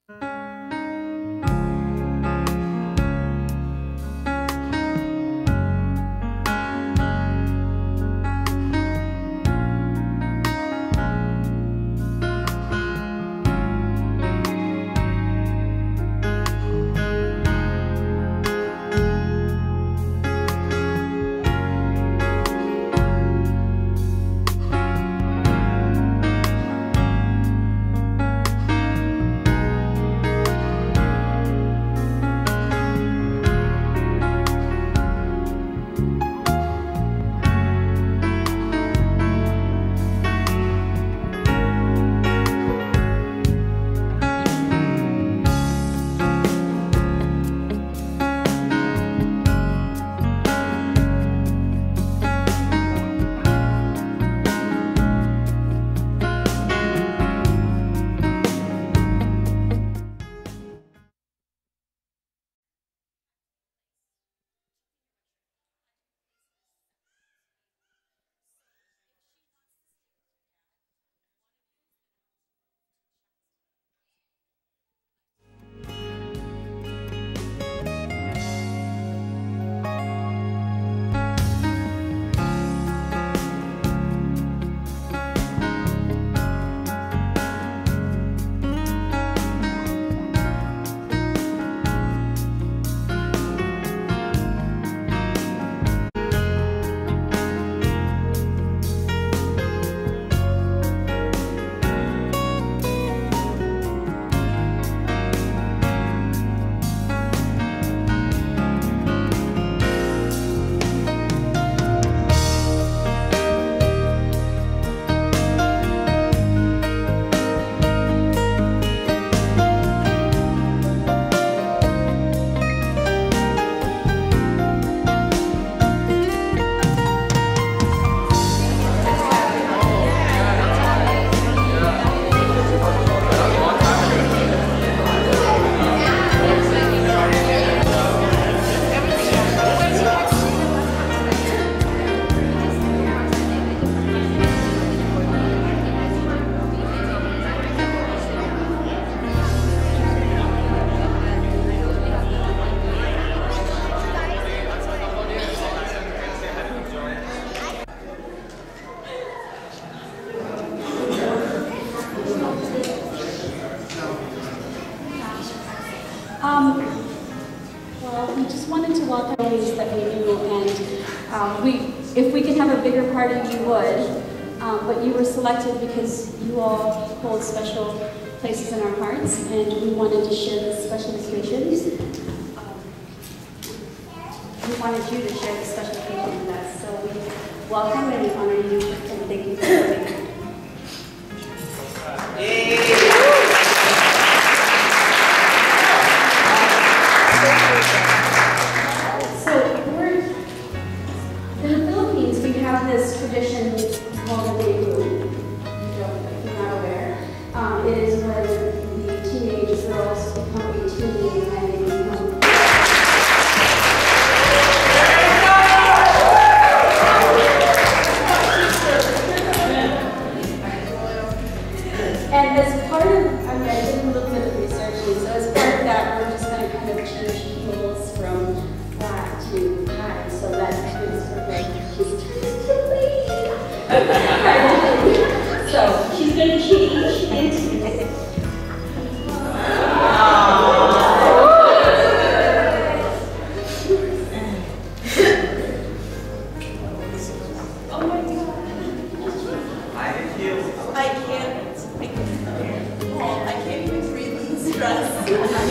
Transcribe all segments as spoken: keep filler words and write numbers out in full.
Um, well, we just wanted to welcome those that we knew, and um, we, if we could have a bigger party, we would. Um, but you were selected because you all hold special places in our hearts, and we wanted to share this special occasion. Um, we wanted you to share this special occasion with us, so we welcome and honor you, and thank you for coming. This tradition called the day room. If you're not aware, um, it is when the teenage girls become eighteen and they become. And as part of, I mean, I did a little bit of researching, so as part of that, we're just going to kind of change peoples from black to high, so that kids are like, she's so she's going to change into oh my god. I can't. I can't. Oh, I can't even breathe in stress.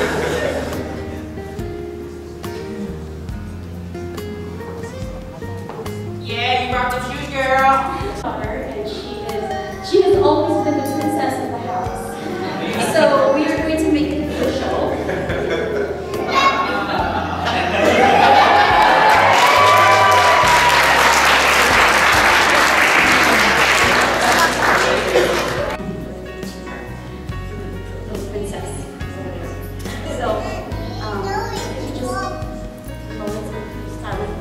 Yeah, you rocked the shoes, girl. And she is, she has always been the princess of the house. So we are going to make it official. Little princess. So, um, you just hold it silent.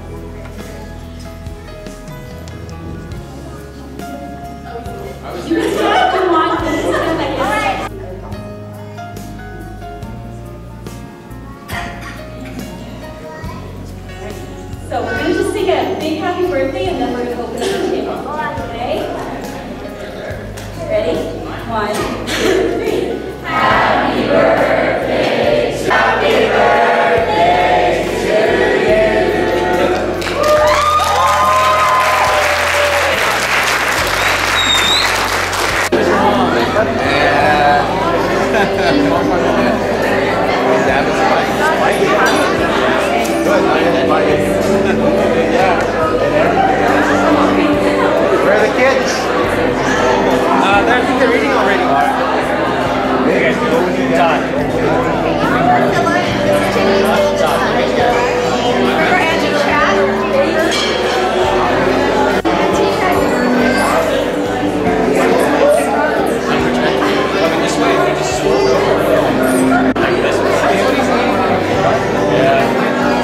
You can come on, this is like happy birthday, and then we're going to open up the table. Okay? Ready? One, two, three. Happy birthday, happy birthday to you. Where are the kids? Uh, they're, I think they're eating already. Okay, go with you, Todd. Remember Andrew Chad? Coming this way, they just swirl over. Like this. Yeah.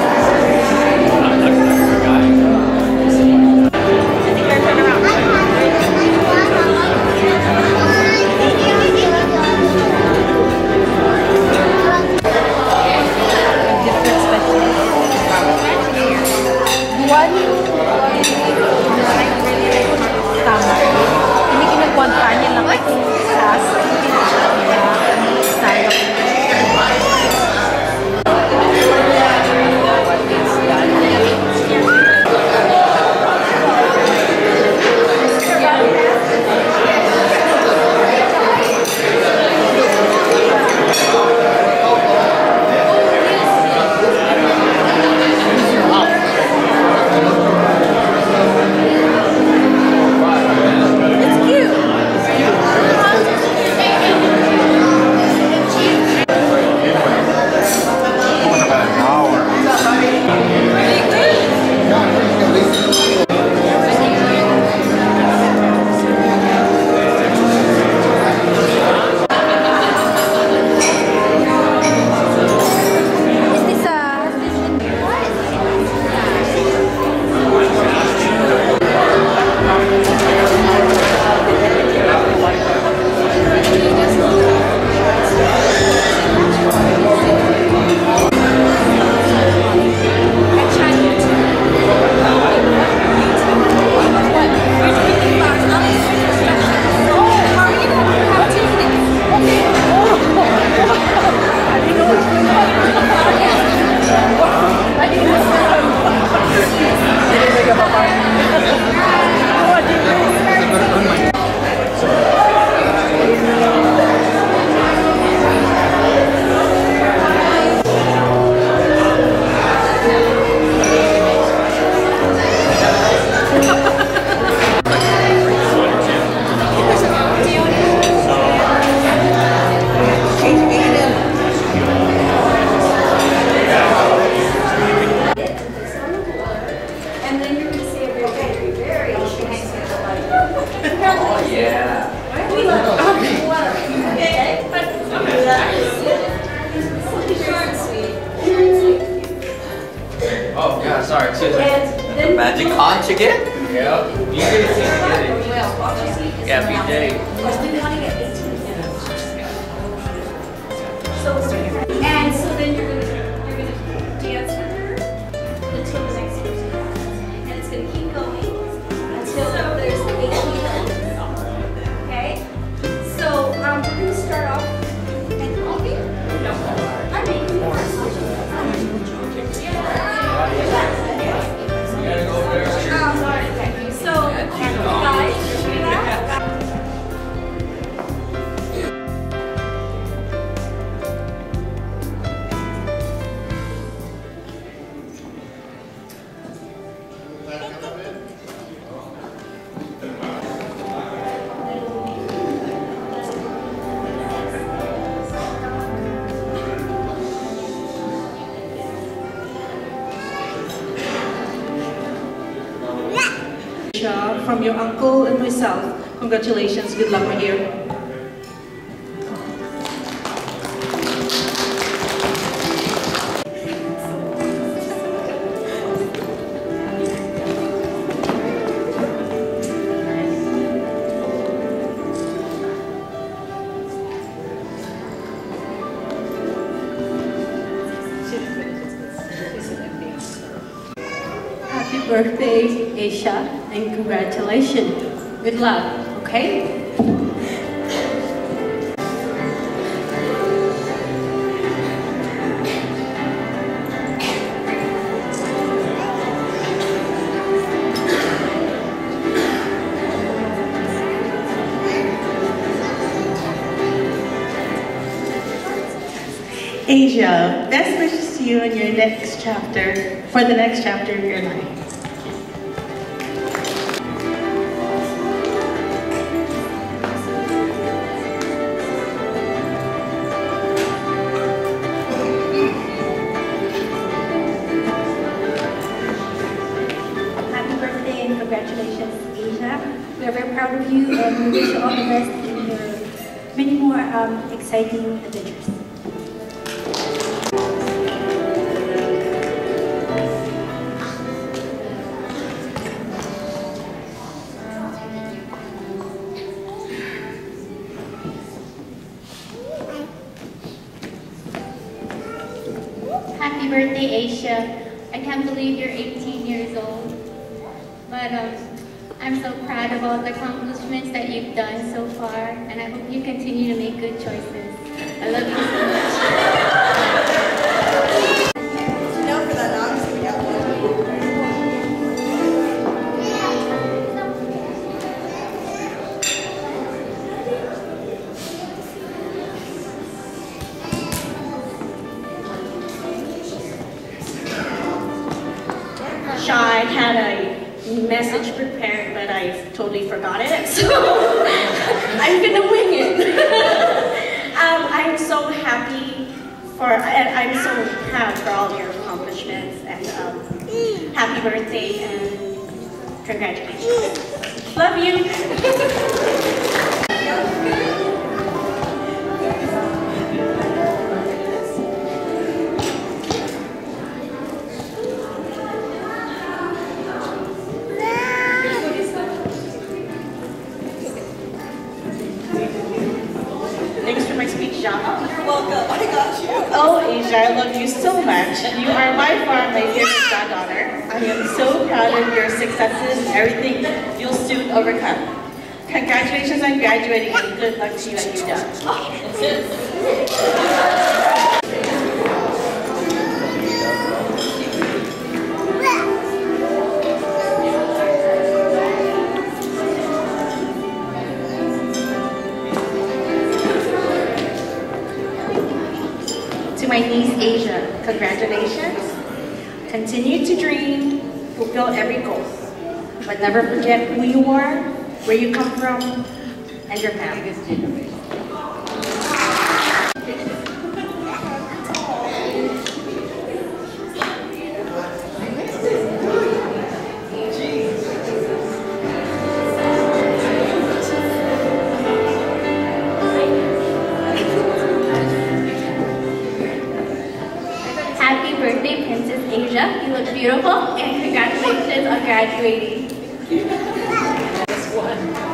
Oh, yeah, sorry, excuse me. The magic conjugate? Yeah. B J seems to get it. Yeah, B J. And so then you're gonna you're gonna dance with her until the next person comes. And it's gonna keep going until there's eight people. Okay? So um, we're gonna start off and I'll be I mean so guys, from your uncle and myself. Congratulations. Good luck, my dear. Happy birthday, Asia, and congratulations. Good luck, okay? Asia, best wishes to you in your next chapter, for the next chapter of your life. Happy birthday and congratulations, Asia. We are very proud of you and we wish you all the best in your many more um, exciting adventures. Happy birthday, Asia. I can't believe you're eighteen years old. But um, I'm so proud of all the accomplishments that you've done so far, and I hope you continue to make good choices. I love you so much. No, for that dog, we got one. Sean had a message prepared, but I totally forgot it, so I'm gonna wing it. um, I'm so happy for, and I'm so proud for all your accomplishments, and um, happy birthday and congratulations. Love you. Thanks for my speech, Jean. You're welcome. I got you. Oh, Asia, I love you so much. You are by far my favorite goddaughter. I am so proud of your successes and everything you'll soon overcome. Congratulations on graduating and good luck to you at U W. To my niece, Asia, congratulations. Continue to dream, fulfill every goal, but never forget who you are, where you come from, and your family. Happy birthday, Princess Asia. You look beautiful, and congratulations on graduating. Just one.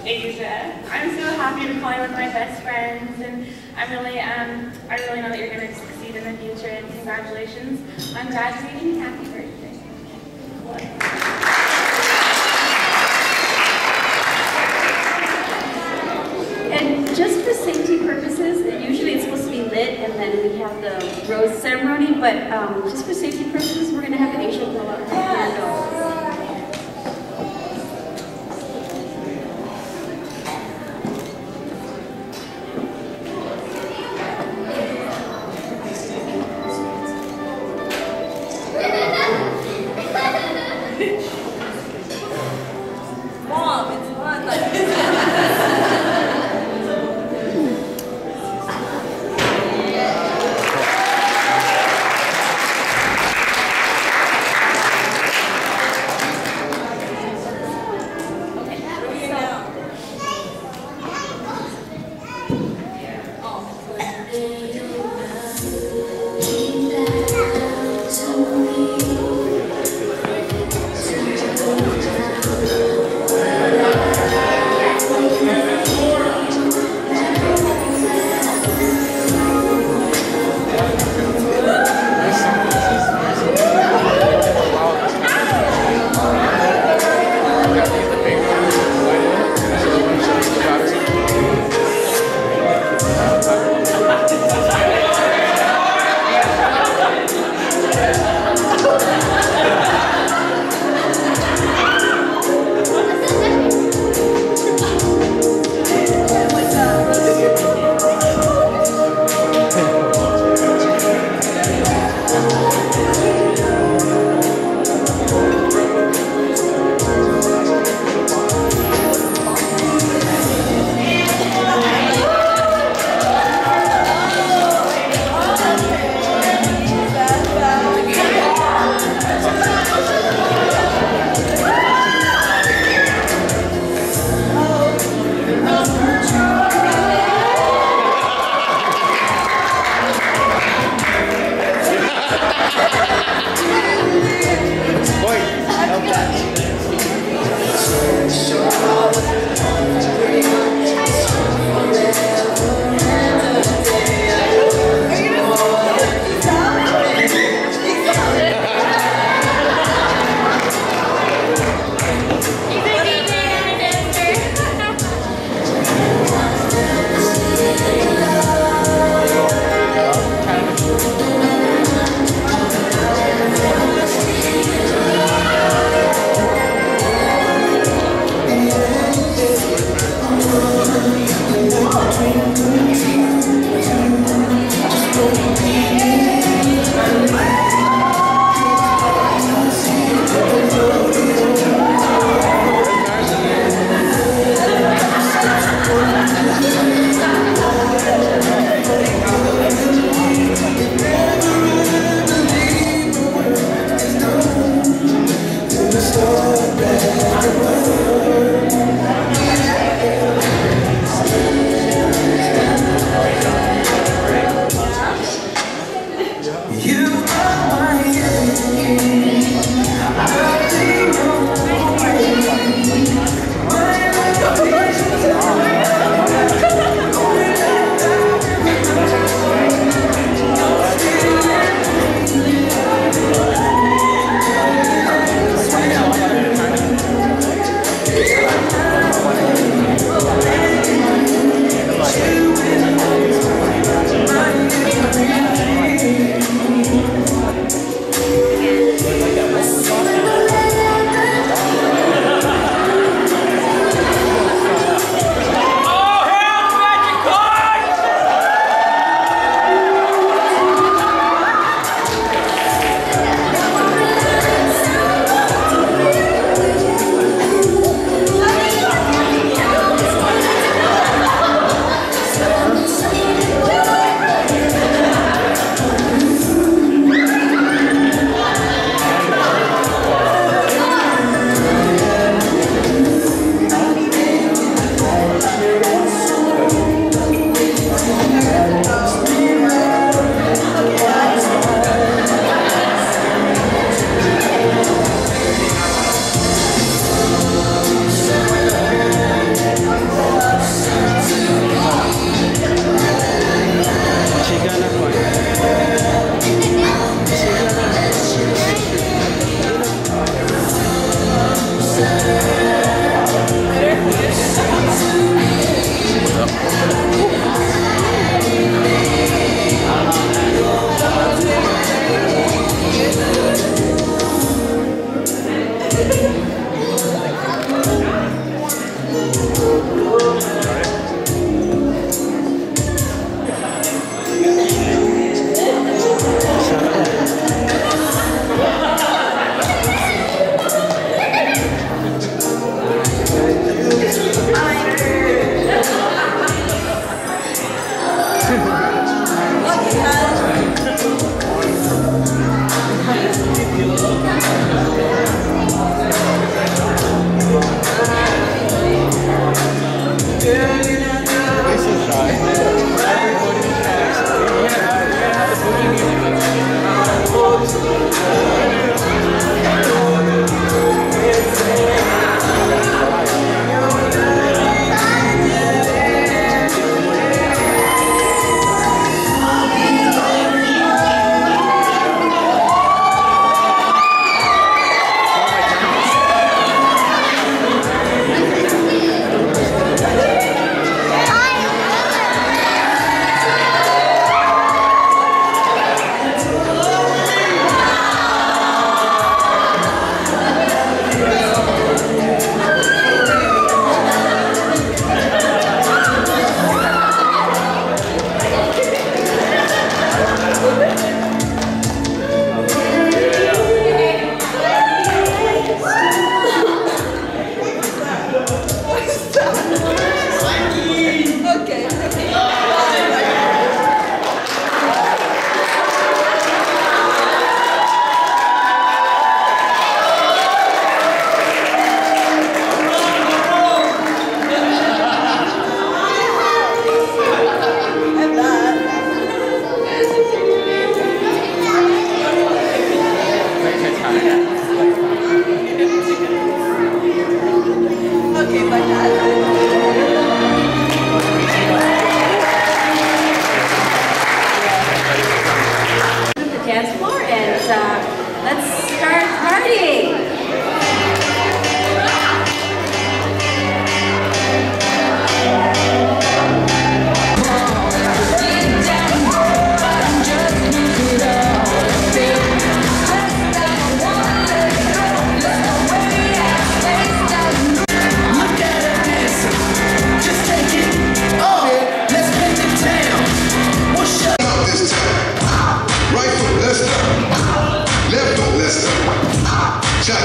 Asia. I'm so happy to call you one of my best friends, and I'm really, um, I really know that you're going to succeed in the future, and congratulations on graduating. Happy birthday. And just for safety purposes, usually it's supposed to be lit and then we have the rose ceremony, but um, just for safety purposes, we're going to have Asia blow out her candle. Mom, it's fun.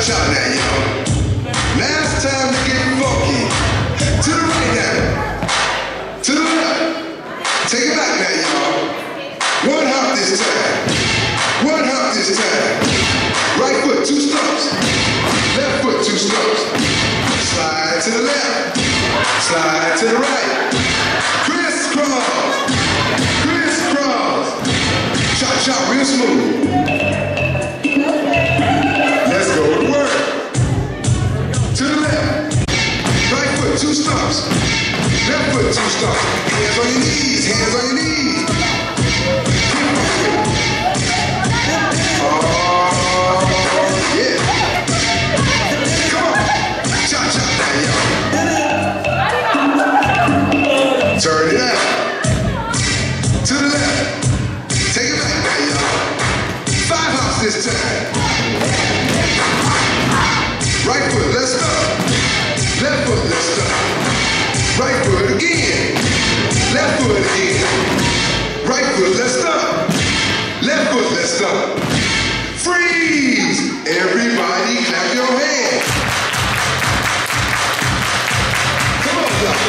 Cha-cha now, y'all. Now it's time to get funky. To the right now. To the left. Take it back now, y'all. One hop this time. One hop this time. Right foot, two stumps. Left foot, two stumps. Slide to the left. Slide to the right. Crisscross. Crisscross. Cha-cha real smooth. Let's go to work. To the left. Right foot, two stumps. Left foot, two stumps. Hands on your knees. Hands on your knees. Oh, yeah. Come on. Cha-cha now, y'all. Turn it out. To the left. Take it back now, y'all. Five hops this time. Right foot, let's stop. Left foot, let's stop. Right foot again. Left foot again. Right foot, let's stop. Left foot, let's stop. Freeze! Everybody clap your hands. Come on, y'all.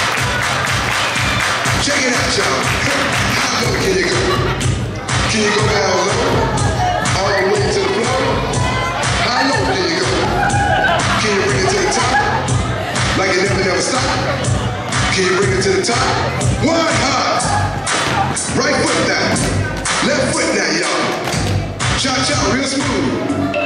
Check it out, y'all. How low can you go? Can you go down low? All the way to the floor? How low can you go? Can you bring it to the top? Like it never, never stop? Can you bring it to the top? One hop. Right foot down. Left foot down, y'all. Cha-cha real smooth.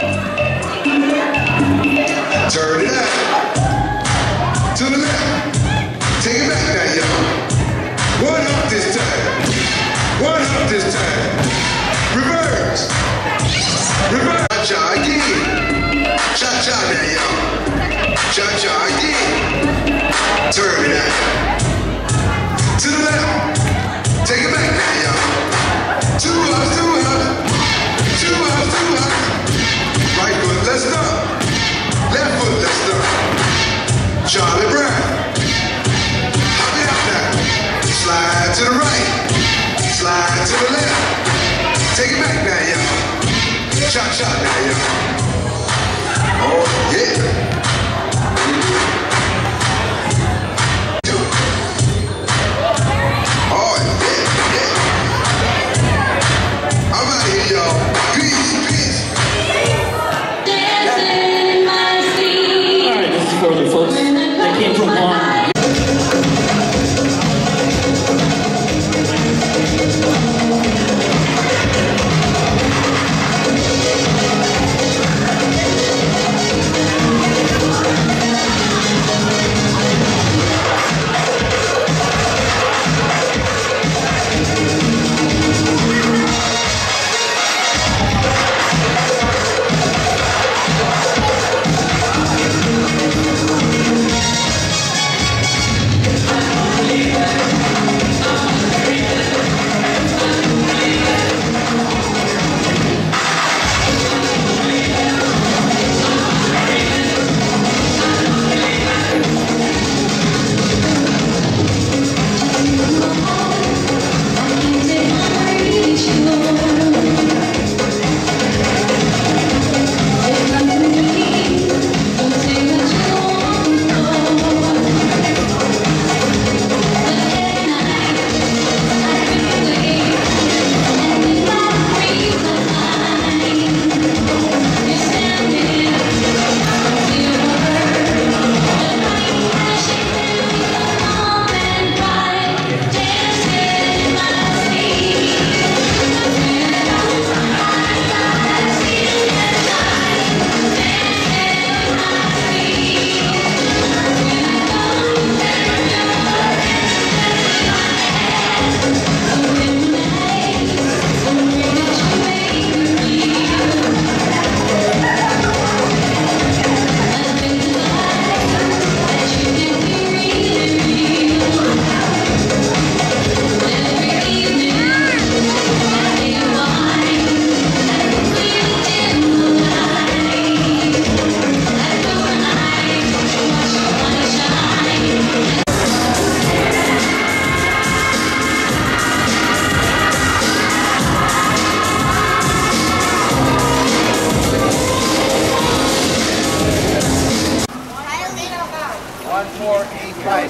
Turn it out. To the left. Take it back now, y'all. One hop this time. One hop this time. Reverse. Reverse. Cha-cha again. Cha-cha now, y'all. Cha-cha again. Turn it out. To the left. Take it back now, y'all. Two hops, two hops. Two hops, two hops.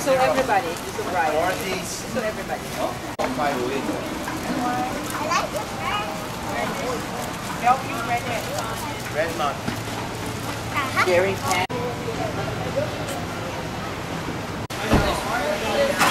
So everybody, so right. Northeast. So everybody. Five weeks. Redmond. Jerry Pan.